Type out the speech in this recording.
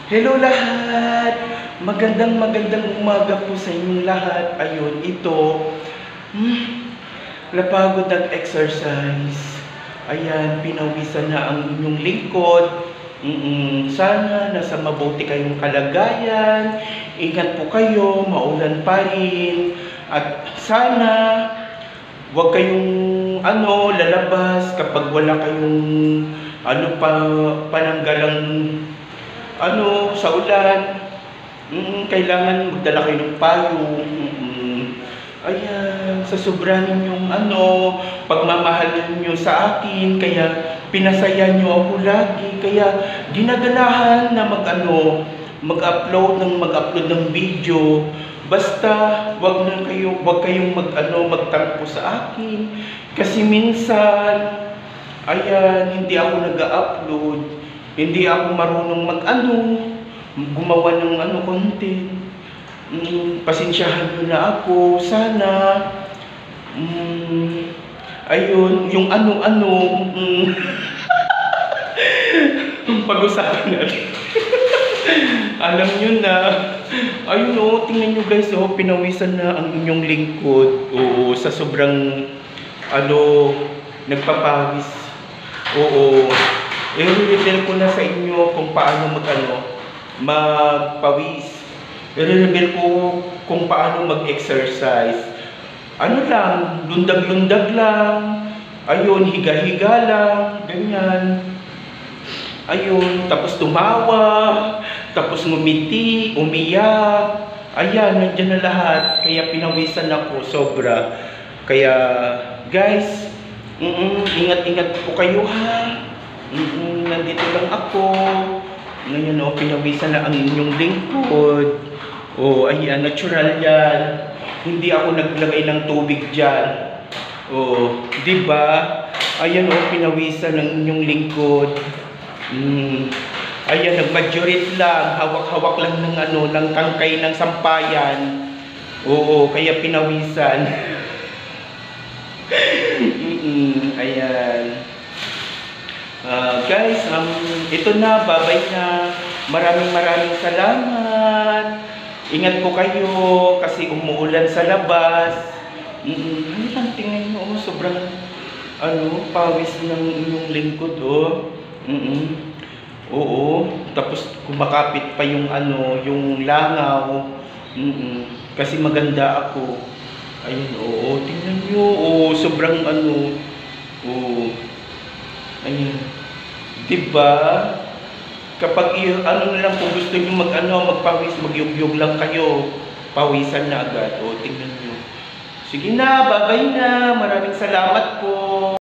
Hello lahat! Magandang umaga po sa inyong lahat. Ayun, ito, napagod nag-exercise. Ayan, pinawisan na ang inyong lingkod. Sana nasa mabuti kayong kalagayan. Ingat po kayo, maulan pa rin. At sana huwag kayong lalabas kapag wala kayong pananggalang sa ulan. Kailangan magdala kayo ng payong. Ayan, sa sobra ninyong pagmamahal niyo sa akin, kaya pinasaya niyo ako lagi, kaya ginaganahan na mag-upload ng video. Basta wag kayong magtampo sa akin kasi minsan hindi ako nag-upload. Hindi ako marunong gumawa ng content. Pasensyahan nyo na ako. Sana, ayun, yung pag-usapan natin. Alam nyo na. Ayun tingnan nyo guys, pinawisan na ang inyong lingkod. Oo, sa sobrang, nagpapawis. Oo. I-reveal ko na sa inyo kung paano magpawis. I-reveal ko kung paano mag-exercise. Lundag-lundag lang. Ayun, higa-higa lang. Ganyan. Ayun, tapos tumawa. Tapos ngumiti, umiyak. Ayan, nandiyan na lahat. Kaya pinawisan ako, sobra. Kaya, guys, ingat-ingat po kayo ha. Nandito lang ako. Ngayon pinawisan na ang inyong lingkod. Ayan, natural yan. Hindi ako naglagay ng tubig dyan. Diba? Ayan pinawisan ng inyong lingkod. Ayan, nagmajorit lang. Hawak-hawak lang ng tangkay ng sampayan. Kaya pinawisan. Ayan. Guys, ito na, babay na. Maraming salamat. Ingat po kayo kasi umuulan sa labas. Tingnan nyo, sobrang pawis ng inyong lingkod, tapos kumakapit pa yung langaw. Kasi maganda ako. Ayun, tingnan nyo, sobrang ayan. Diba? Kapag na lang kung gusto niyo magpawis, magyugyug lang kayo. Pawisan na agad. Tingnan niyo. Sige na, bye-bye na. Maraming salamat po.